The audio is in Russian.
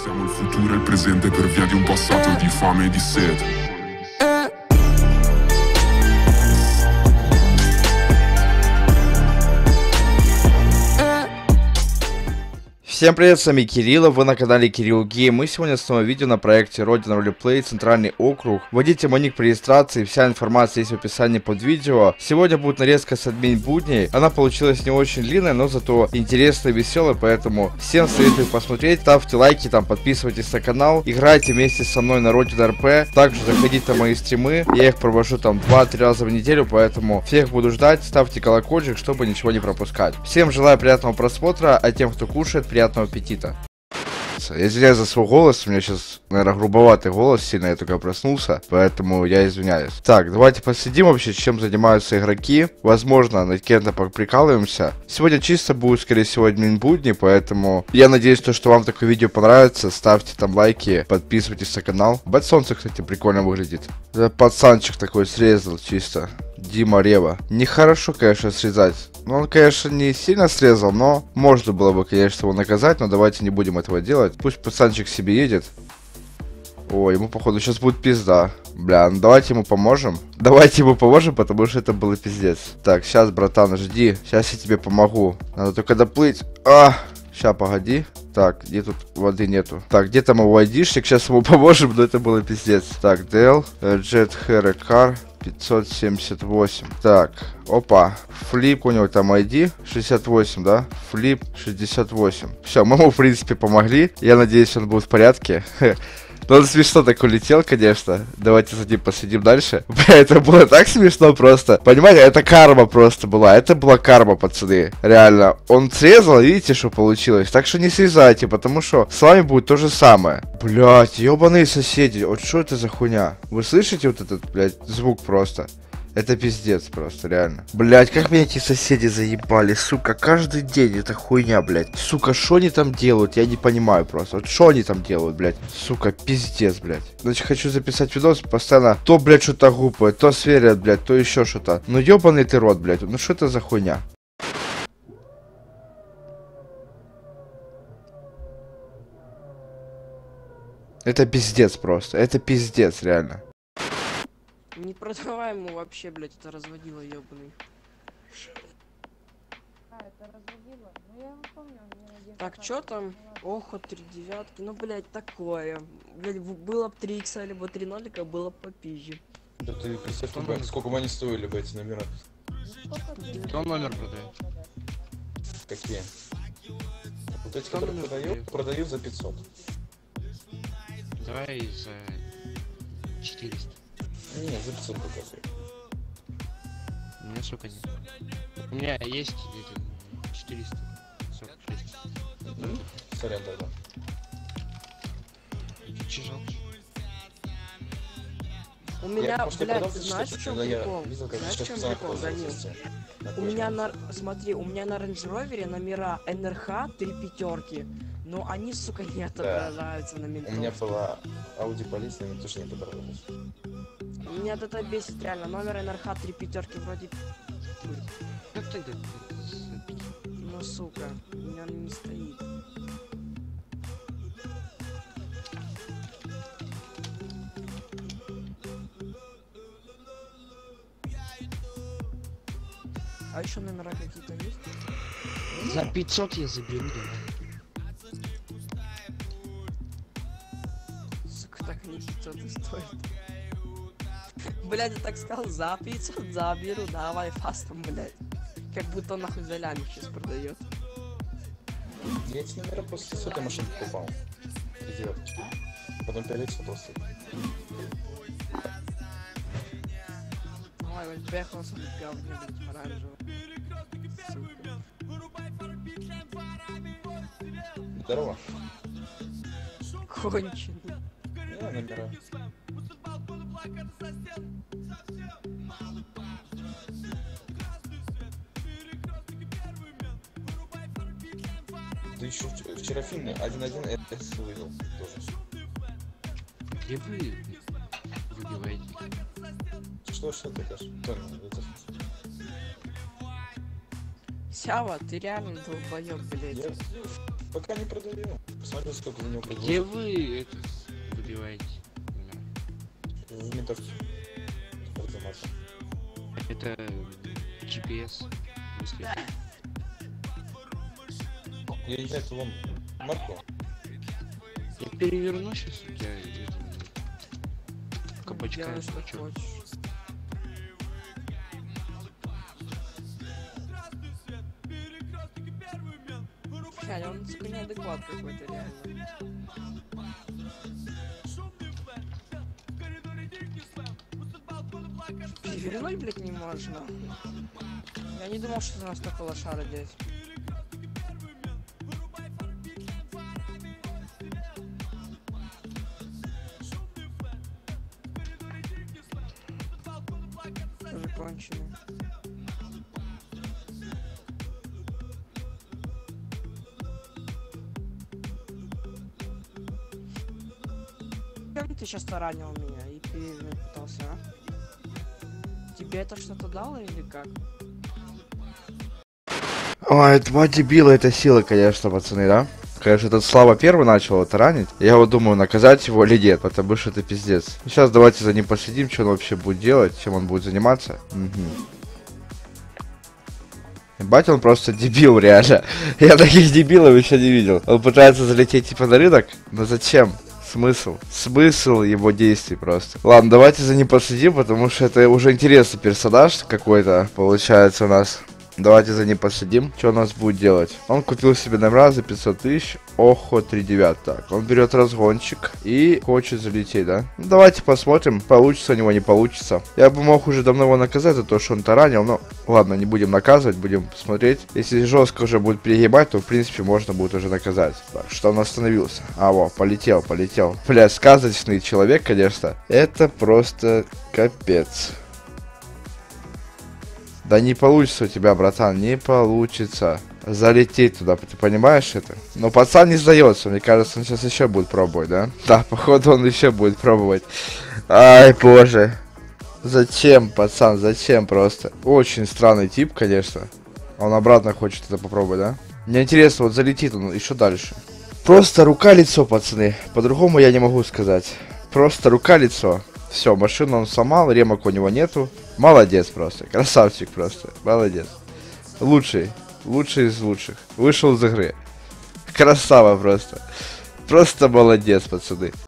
Siamo il futuro e il presente per via di un passato di fame e di sete. Всем привет, с вами Кирилл, вы на канале Кирилл Гейм. Мы сегодня снова видео на проекте Родина Ролеплей, Центральный округ. Вводите мой ник при регистрации, вся информация есть в описании под видео. Сегодня будет нарезка с админ будней. Она получилась не очень длинная, но зато интересная и веселая, поэтому всем советую посмотреть. Ставьте лайки, там подписывайтесь на канал. Играйте вместе со мной на Родина РП. Также заходите на мои стримы. Я их провожу там 2-3 раза в неделю, поэтому всех буду ждать. Ставьте колокольчик, чтобы ничего не пропускать. Всем желаю приятного просмотра, а тем, кто кушает, приятного аппетита. Я извиняюсь за свой голос, у меня сейчас, наверное, грубоватый голос, сильно я только проснулся, поэтому я извиняюсь. Так, давайте последим вообще, чем занимаются игроки. Возможно, над кем-то поприкалываемся. Сегодня чисто будет, скорее всего, админ будни, поэтому я надеюсь, что вам такое видео понравится. Ставьте там лайки, подписывайтесь на канал. Бэт солнце, кстати, прикольно выглядит. Пацанчик такой срезал чисто. Дима Рева. Нехорошо, конечно, срезать. Ну, он, конечно, не сильно срезал, но можно было бы, конечно, его наказать, но давайте не будем этого делать. Пусть пацанчик себе едет. О, ему, походу, сейчас будет пизда. Бля, ну давайте ему поможем. Давайте ему поможем, потому что это было пиздец. Так, сейчас, братан, жди. Сейчас я тебе помогу. Надо только доплыть. Сейчас, погоди. Так, где тут воды нету? Так, где там его айдишник? Сейчас ему поможем, но это было пиздец. Так, DL, Jet Hair Car 578. Так, опа. Флип, у него там ID 68, да? Флип 68. Все, мы ему, в принципе, помогли. Я надеюсь, он будет в порядке. Но он смешно так улетел, конечно. Давайте за ним посидим дальше. Бля, это было так смешно просто. Понимаете, это карма просто была. Это была карма, пацаны. Реально. Он срезал, видите, что получилось. Так что не срезайте, потому что с вами будет то же самое. Блять, ебаные соседи. Вот что это за хуйня? Вы слышите вот этот, блядь, звук просто? Это пиздец просто, реально. Блять, как меня эти соседи заебали, сука, каждый день эта хуйня, блять. Сука, что они там делают, я не понимаю просто. Вот что они там делают, блять. Сука, пиздец, блять. Значит, хочу записать видос, постоянно то, блять, что-то глупое, то сверят, блять, то еще что-то. Ну, ебаный ты рот, блять, ну что это за хуйня? Это пиздец просто, это пиздец, реально. Не продавай ему вообще, блядь, это разводило ёбаный. Это разводило? Ну я его помню, он мне надел. Так, чё там? Охо, 3 девятки, ну, блядь, такое. Блядь, было бы 3 икса, либо 3 нолика, было бы попизже. Да ты представь, сколько бы они стоили бы эти номера. Кто номер продает? Какие? Вот эти, которые продают за 500. Давай за 400. Не, за 500 показывай. У меня, сука, нет. У меня есть 446. Сорян, тогда. Чижал. У меня, может, блядь, ты знаешь, в чем прикол? Видел, как Знаешь, в чем прикол, Данил? У меня на, смотри, у меня на Range Rover номера НРХ 3 пятерки, но они, сука, не отображаются на ментов. У меня была Audi полиция, но тоже не отображалась. Меня это бесит реально, номер НРХ 3 пятерки вроде... Как тогда? Ну, сука, у меня он не стоит. А еще номера какие-то есть? За 500 я заберу, давай. Сука, так не 500 и стоит. Блядь, я так сказал, за 500 заберу, давай фастом, блядь. Как будто он нахуй за лями сейчас продает. Я эти номера после 100 машин покупал. 3 девяточки. Потом 5 просто. Ой, он приехал с говне, блядь, оранжевый. Сука. Здорово. Конченый. Я номера. Да еще вчера фильм 1.1 S вывел тоже. Где вы выбиваете? Что ты кажешь? Сява, ты реально долбоёб, блядь. Я пока не продаю. Смотри, сколько за него Где предложили. вы это выбиваете? В метавке. Арзамаса. Это GPS. В смысле? Я не знаю, кто вам марку. Я переверну сейчас у тебя это, кабачка. Делай, что чё? хочешь. Блядь, он сука неадекват какой-то реально. Перевернуть, блядь, не можно. Я не думал, что ты настолько лошара, дядь. Уже конченый. Чем ты сейчас таранил меня и перевернуть пытался, а? Тебе это что-то дало или как? Ой, два дебила, это сила, конечно, пацаны, да? Конечно, этот Слава первый начал его таранить. Я вот думаю, наказать его или нет, потому что это пиздец. Сейчас давайте за ним последим, что он вообще будет делать, чем он будет заниматься. Угу. Ебать, он просто дебил, реально. Я таких дебилов еще не видел. Он пытается залететь типа на рынок, но зачем? Смысл? Смысл его действий просто. Ладно, давайте за ним последим, потому что это уже интересный персонаж какой-то получается у нас. Давайте за ним последим, что он у нас будет делать. Он купил себе номера за 500 тысяч. Охо, 3-9. Так, он берет разгончик и хочет залететь, да? Ну, давайте посмотрим, получится у него, не получится. Я бы мог уже давно его наказать за то, что он таранил, но ладно, не будем наказывать, будем смотреть. Если жестко уже будет перегибать, то в принципе можно будет уже наказать. Так, что он остановился? А, во, полетел. Бля, сказочный человек, конечно. Это просто капец. Да не получится у тебя, братан, не получится залететь туда, ты понимаешь это? Но пацан не сдается, мне кажется, он сейчас еще будет пробовать, да? Да, походу он еще будет пробовать. Ай, боже. Зачем, пацан, зачем просто? Очень странный тип, конечно. Он обратно хочет это попробовать, да? Мне интересно, вот залетит он, и что дальше? Просто рука-лицо, пацаны, по-другому я не могу сказать. Просто рука-лицо. Все, машину он сломал, ремок у него нету. Молодец просто, красавчик просто, молодец. Лучший из лучших. Вышел из игры. Красава просто. Просто молодец, пацаны.